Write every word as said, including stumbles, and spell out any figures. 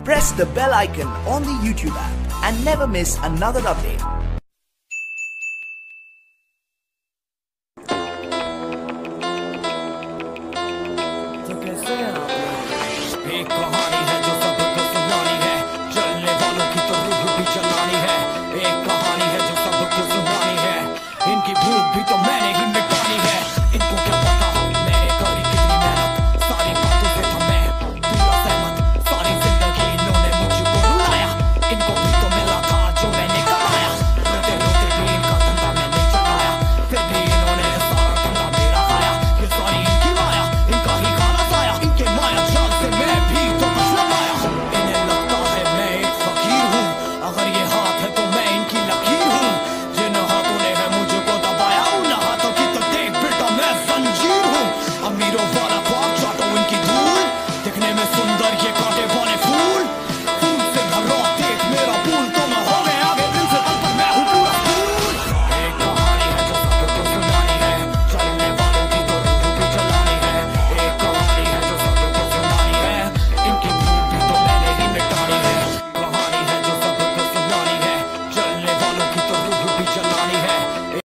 Press the bell icon on the YouTube app and never miss another update. एक कहानी